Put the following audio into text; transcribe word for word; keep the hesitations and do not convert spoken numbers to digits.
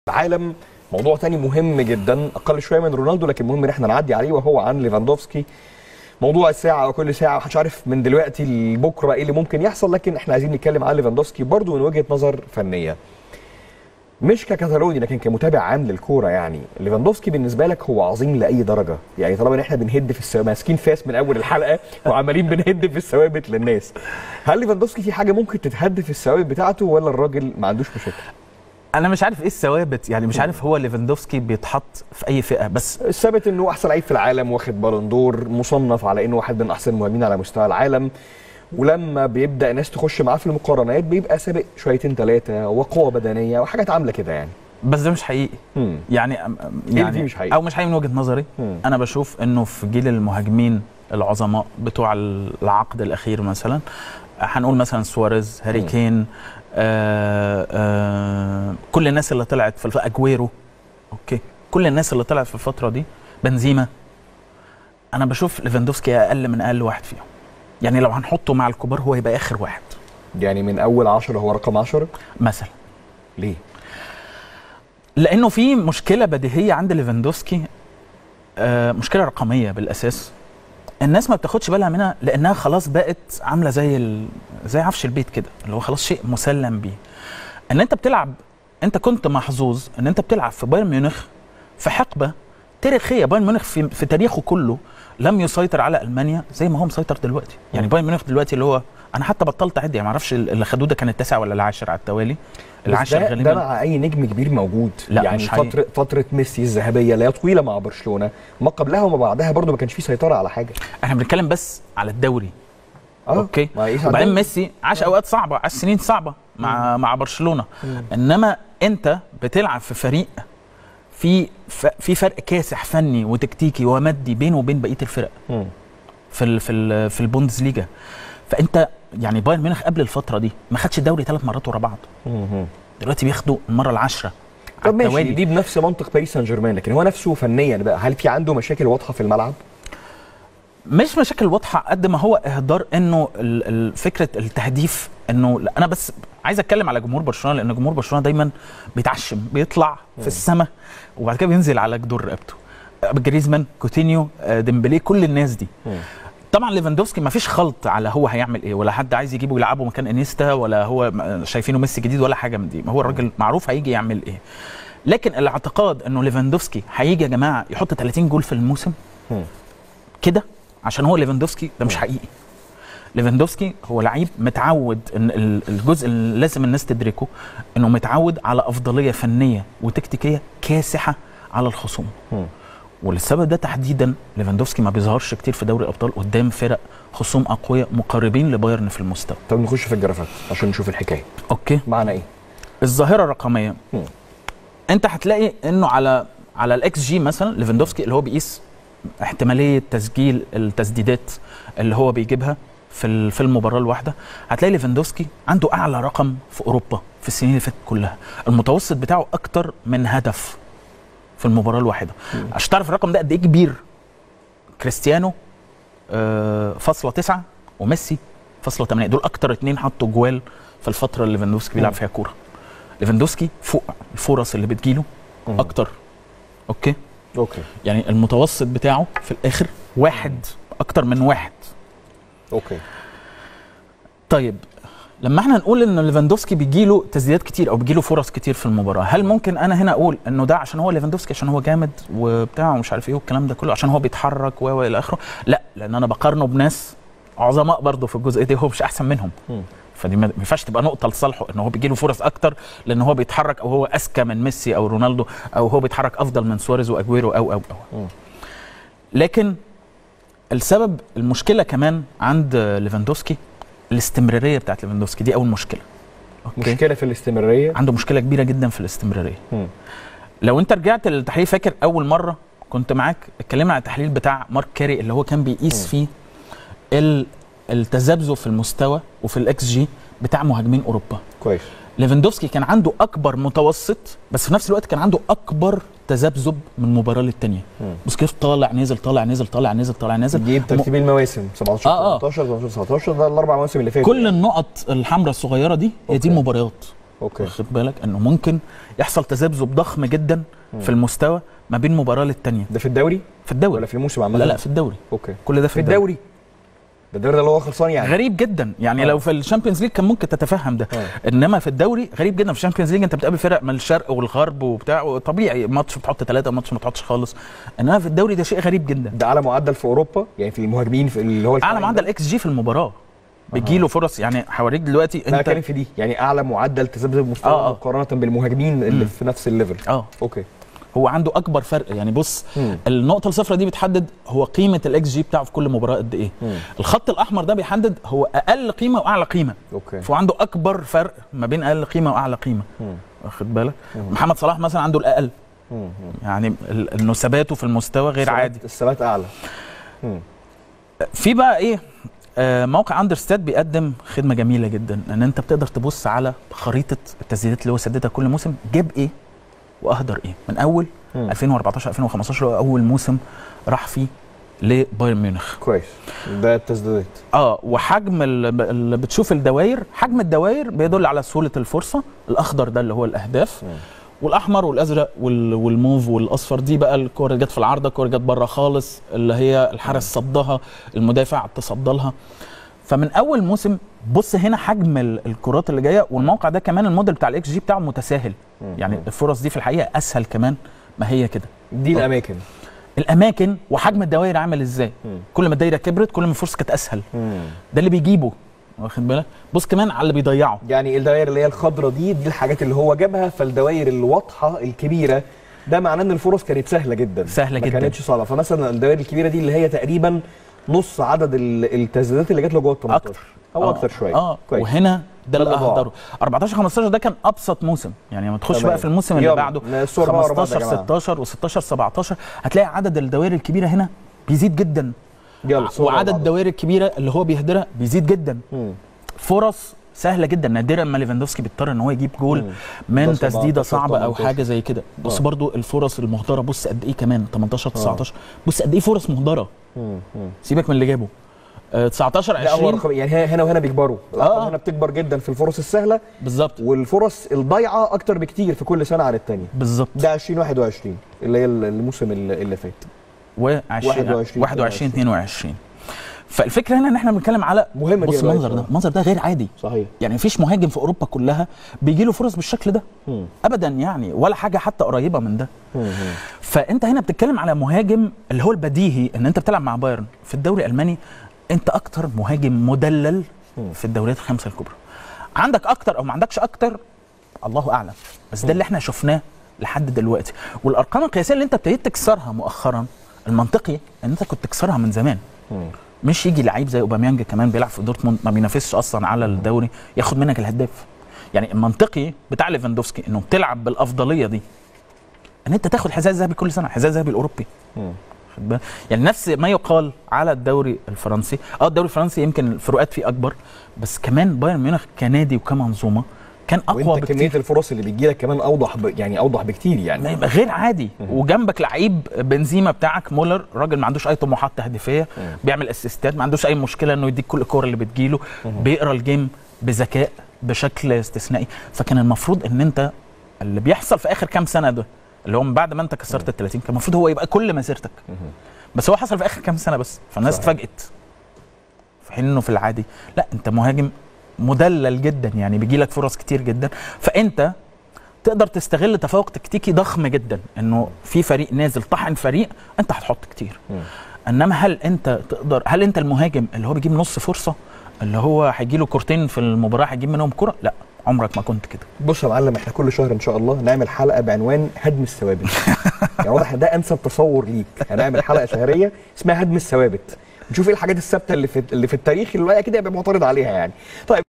العالم موضوع تاني مهم جدا، اقل شويه من رونالدو لكن مهم ان احنا نعدي عليه، وهو عن ليفاندوفسكي. موضوع الساعه وكل ساعه محدش عارف من دلوقتي لبكره ايه اللي ممكن يحصل، لكن احنا عايزين نتكلم عن ليفاندوفسكي برضو من وجهه نظر فنيه، مش ككتالوني لكن كمتابع عام للكوره. يعني ليفاندوفسكي بالنسبه لك هو عظيم لاي درجه؟ يعني طالما ان احنا بنهد في السوابت، ماسكين فاس من اول الحلقه وعمالين بنهد في الثوابت للناس، هل ليفاندوفسكي في حاجه ممكن تتهد في الثوابت بتاعته ولا الراجل ما عندوش مشاكل؟ انا مش عارف ايه الثوابت، يعني مش عارف هو ليفاندوفسكي بيتحط في اي فئه، بس الثابت انه احسن لعيب في العالم، واخد بالون دور، مصنف على انه واحد من احسن المهاجمين على مستوى العالم، ولما بيبدا الناس تخش معاه في المقارنات بيبقى سابق شويتين ثلاثه، وقوه بدنيه وحاجات عامله كده يعني. بس ده مش حقيقي. مم. يعني يعني مش حقيقي او مش حقيقي من وجهه نظري. مم. انا بشوف انه في جيل المهاجمين العظماء بتوع العقد الاخير مثلا، هنقول مثلا سواريز، هاري كين، آه آه كل الناس اللي طلعت في اجويرو، اوكي، كل الناس اللي طلعت في الفتره دي، بنزيما، انا بشوف ليفاندوفسكي اقل من اقل واحد فيهم. يعني لو هنحطه مع الكبار هو يبقى اخر واحد، يعني من اول عشرة هو رقم عشرة مثلا. ليه؟ لانه في مشكله بديهيه عند ليفاندوفسكي، آه مشكله رقميه بالاساس، الناس ما بتاخدش بالها منها لانها خلاص بقت عامله زي ال... زي عفش البيت كده، اللي هو خلاص شيء مسلم بيه. ان انت بتلعب، انت كنت محظوظ ان انت بتلعب في بايرن ميونخ في حقبه تاريخيه. بايرن ميونخ في... في تاريخه كله لم يسيطر على المانيا زي ما هو مسيطر دلوقتي. يعني بايرن ميونخ دلوقتي اللي هو، انا حتى بطلت اعد، يعني ما اعرفش اللي خدوه ده كان التاسع ولا العاشر على التوالي. العاشر ده, غالبا ده مع اي نجم كبير موجود. لا يعني فتره فتره ميسي الذهبيه اللي هي طويله مع برشلونه، ما قبلها وما بعدها برضو ما كانش فيه سيطره على حاجه. احنا بنتكلم بس على الدوري. آه. اوكي، وبعدين ميسي عاش اوقات صعبه، عاش سنين صعبه مع مم. مع برشلونه. مم. انما انت بتلعب في فريق في في فرق كاسح فني وتكتيكي ومادي بينه وبين بقيه الفرق. مم. في ال في ال في البوندسليجا. فانت يعني بايرن ميونخ قبل الفتره دي ما خدش الدوري ثلاث مرات ورا بعض. مم. دلوقتي بياخدوا المره العاشره. طب ماشي، دي بنفس منطق باريس سان جيرمان، لكن هو نفسه فنيا بقى هل في عنده مشاكل واضحه في الملعب؟ مش مشاكل واضحه قد ما هو اهدار، انه فكره التهديف. انه انا بس عايز اتكلم على جمهور برشلونه، لان جمهور برشلونه دايما بيتعشم، بيطلع في السماء وبعد كده بينزل على جدور رقبته. جريزمان، كوتينيو، ديمبلي، كل الناس دي. م. طبعا ليفاندوفسكي ما فيش خلط على هو هيعمل ايه، ولا حد عايز يجيبه يلعبه مكان انيستا، ولا هو شايفينه ميسي جديد ولا حاجه من دي. ما هو الراجل معروف هيجي يعمل ايه. لكن الاعتقاد انه ليفاندوفسكي هيجي يا جماعه يحط ثلاثين جول في الموسم كده عشان هو ليفاندوفسكي، ده مش حقيقي. ليفاندوفسكي هو لعيب متعود، ان الجزء اللي لازم الناس تدركه انه متعود على افضليه فنيه وتكتيكيه كاسحه على الخصوم. م. وللسبب ده تحديدا ليفاندوفسكي ما بيظهرش كتير في دوري الابطال قدام فرق خصوم اقوياء مقاربين لبايرن في المستوى. طب نخش في الجرافات عشان نشوف الحكايه. اوكي، معنى ايه الظاهره الرقميه؟ م. انت هتلاقي انه على على الاكس جي مثلا ليفاندوفسكي اللي هو بيقيس احتماليه تسجيل التسديدات اللي هو بيجيبها في في المباراه الواحده، هتلاقي ليفاندوفسكي عنده اعلى رقم في اوروبا في السنين اللي فاتت كلها. المتوسط بتاعه اكتر من هدف في المباراه الواحده. عشان تعرف الرقم ده قد ايه كبير، كريستيانو آه فاصلة تسعة وميسي فاصلة ثمانية، دول اكتر اثنين حطوا جوال في الفتره اللي ليفاندوفسكي بيلعب فيها كوره. ليفاندوفسكي فوق الفرص اللي بتجيله اكتر. اوكي اوكي، يعني المتوسط بتاعه في الاخر واحد، اكتر من واحد. اوكي، طيب لما احنا نقول ان ليفاندوفسكي بيجيله تسديدات كتير او بيجيله فرص كتير في المباراه، هل ممكن انا هنا اقول انه ده عشان هو ليفاندوفسكي، عشان هو جامد وبتاع ومش عارف ايه والكلام ده كله، عشان هو بيتحرك و الى اخره؟ لا، لان انا بقارنه بناس عظماء برضه في الجزء ده، هو مش احسن منهم. م. فدي ما ينفعش تبقى نقطه لصالحه ان هو بيجيله فرص اكتر لان هو بيتحرك، او هو اذكى من ميسي او رونالدو، او هو بيتحرك افضل من سواريز واجويرو او او او م. لكن السبب، المشكله كمان عند ليفاندوفسكي الاستمراريه بتاعت ليفاندوفسكي، دي اول مشكله. أوكي. مشكله في الاستمراريه، عنده مشكله كبيره جدا في الاستمراريه. م. لو انت رجعت للتحليل، فاكر اول مره كنت معاك اتكلمنا عن التحليل بتاع مارك كاري اللي هو كان بيقيس م. فيه التذبذب في المستوى وفي الاكس جي بتاع مهاجمين اوروبا. كويس. ليفاندوفسكي كان عنده اكبر متوسط، بس في نفس الوقت كان عنده اكبر تذبذب من مباراه للثانيه. بص كيف طالع نزل طالع نزل طالع نزل طالع نزل. دي ترتيب المواسم سبعتاشر آه آه. تمنتاشر تمنتاشر تسعتاشر، ده الاربع مواسم اللي فاتوا. كل النقط الحمراء الصغيره دي هي دي المباريات. اوكي واخد بالك انه ممكن يحصل تذبذب ضخم جدا مم. في المستوى ما بين مباراه للتانيه. ده في الدوري في الدوري ولا في الموسم عامه؟ لا لا في الدوري. اوكي كل ده في, في الدوري. ده الدوري اللي هو خلصان يعني. غريب جدا يعني. آه. لو في الشامبيونز ليج كان ممكن تتفهم ده. آه. انما في الدوري غريب جدا. في الشامبيونز ليج انت بتقابل فرق من الشرق والغرب وبتاع، طبيعي ماتش بتحط ثلاثه ماتش ما تحطش خالص. انما في الدوري ده شيء غريب جدا. ده اعلى معدل في اوروبا يعني في المهاجمين في اللي هو اعلى معدل اكس جي في المباراه. بيجي له فرص يعني. هوريك دلوقتي انت. انا بتكلم في دي يعني اعلى معدل تذبذب مستوى آه. مقارنه بالمهاجمين اللي مم. في نفس الليفل. اه اوكي. هو عنده اكبر فرق يعني. بص مم. النقطه الصفراء دي بتحدد هو قيمه الاكس جي بتاعه في كل مباراه قد ايه. مم. الخط الاحمر ده بيحدد هو اقل قيمه واعلى قيمه. اوكي. فهو عنده اكبر فرق ما بين اقل قيمه واعلى قيمه. مم. واخد بالك. مم. محمد صلاح مثلا عنده الاقل. مم. يعني ال- انه ثباته في المستوى غير الثبات- عادي. الثبات اعلى. مم. في بقى ايه آه موقع اندرستات بيقدم خدمه جميله جدا، ان انت بتقدر تبص على خريطه التسديدات اللي هو سددها كل موسم، جاب ايه واهدر ايه من اول مم. ألفين وأربعتاشر ألفين وخمستاشر اللي هو اول موسم راح فيه لبايرن ميونخ. كويس. ده التسديدات. اه وحجم اللي بتشوف الدوائر، حجم الدوائر بيدل على سهوله الفرصه. الاخضر ده اللي هو الاهداف. مم. والاحمر والازرق والموف والاصفر دي بقى الكوره جت في العارضه، الكوره جت بره خالص، اللي هي الحارس صدها، المدافع تصدى لها. فمن اول موسم بص هنا حجم الكرات اللي جايه. والموقع ده كمان الموديل بتاع الاكس جي بتاعه متساهل. يعني الفرص دي في الحقيقه اسهل كمان ما هي كده. دي الاماكن الاماكن وحجم الدوائر عامل ازاي. مم. كل ما الدايره كبرت كل ما الفرصه كانت اسهل. مم. ده اللي بيجيبه. واخد بالك. بص كمان على اللي بيضيعه. يعني الدوائر اللي هي الخضراء دي دي الحاجات اللي هو جابها. فالدوائر الواضحه الكبيره ده معناه ان الفرص كانت سهله جدا، سهله ما جدا، ما كانتش صعبه. فمثلا الدوائر الكبيره دي اللي هي تقريبا نص عدد التسديدات اللي جات له جوه ال تمنتاشر اكتر او آه. اكتر شويه. اه كويس. وهنا ده اللي اللي اهدره. أربعتاشر خمستاشر ده كان ابسط موسم. يعني لما تخش بقى في الموسم اللي بعده خمستاشر ستاشر و16 سبعتاشر هتلاقي عدد الدوائر الكبيره هنا بيزيد جدا. يلا وعدد الدوائر الكبيره اللي هو بيهدرها بيزيد جدا. مم. فرص سهله جدا. نادرا ما ليفاندوفسكي بيضطر ان هو يجيب جول من تسديده صعبه او حاجه زي كده. بص آه. برضو الفرص المهدره بص قد ايه كمان تمنتاشر تسعتاشر. آه. بص قد ايه فرص مهدره. مم. مم. سيبك من اللي جابه. آه تسعتاشر عشرين. يعني هنا وهنا بيكبروا. اه هنا بتكبر جدا في الفرص السهله بالظبط، والفرص الضايعه اكتر بكتير في كل سنه عن الثانيه. بالظبط. ده ألفين وواحد وعشرين اللي هي الموسم اللي فات. و20 واحد وعشرين اتنين وعشرين. فالفكره هنا ان احنا بنتكلم على مهمه. بص المنظر ده، المنظر ده غير عادي. صحيح. يعني مفيش مهاجم في اوروبا كلها بيجي له فرص بالشكل ده. مم. ابدا يعني، ولا حاجه حتى قريبه من ده. مم. فانت هنا بتتكلم على مهاجم اللي هو البديهي ان انت بتلعب مع بايرن في الدوري الالماني. انت اكتر مهاجم مدلل مم. في الدوريات الخمسه الكبرى. عندك اكتر او ما عندكش اكتر الله اعلم، بس ده اللي احنا شفناه لحد دلوقتي. والارقام القياسيه اللي انت ابتديت تكسرها مؤخرا المنطقي ان انت كنت تكسرها من زمان. مم. مش يجي لعيب زي اوباميانج كمان بيلعب في دورتموند ما بينافسش اصلا على الدوري ياخد منك الهداف. يعني المنطقي بتاع ليفاندوفسكي انه بتلعب بالافضليه دي ان انت تاخد حذاء ذهبي كل سنه، حذاء ذهبي الاوروبي. مم. يعني نفس ما يقال على الدوري الفرنسي. اه الدوري الفرنسي يمكن الفروقات فيه اكبر، بس كمان بايرن ميونخ كنادي وكمنظومه كان اقوى وانت بكتير. كميه الفرص اللي بتجي لك كمان اوضح ب... يعني اوضح بكتير يعني غير عادي. مم. وجنبك لعيب بنزيما بتاعك مولر، راجل ما عندوش اي طموحات تهديفيه. مم. بيعمل اسيستات، ما عندوش اي مشكله انه يديك كل الكور اللي بتجيله. مم. بيقرا الجيم بذكاء بشكل استثنائي. فكان المفروض ان انت اللي بيحصل في اخر كام سنه ده اللي هو من بعد ما انت كسرت ال ثلاثين كان المفروض هو يبقى كل مسيرتك. مم. بس هو حصل في اخر كام سنه بس، فالناس اتفاجئت. في حين انه في العادي لا، انت مهاجم مدلل جدا، يعني بيجي لك فرص كتير جدا. فانت تقدر تستغل تفوق تكتيكي ضخم جدا، انه في فريق نازل طحن فريق انت هتحط كتير. م. انما هل انت تقدر، هل انت المهاجم اللي هو بيجيب نص فرصه اللي هو هيجي له كورتين في المباراه هيجيب منهم كره؟ لا، عمرك ما كنت كده. بص يا معلم، احنا كل شهر ان شاء الله نعمل حلقه بعنوان هدم الثوابت. يعني واضح ده انسب تصور ليك. هنعمل حلقه شهريه اسمها هدم الثوابت، نشوف ايه الحاجات الثابته اللي في اللي في التاريخ اللي كده يبقى معترض عليها يعني. طيب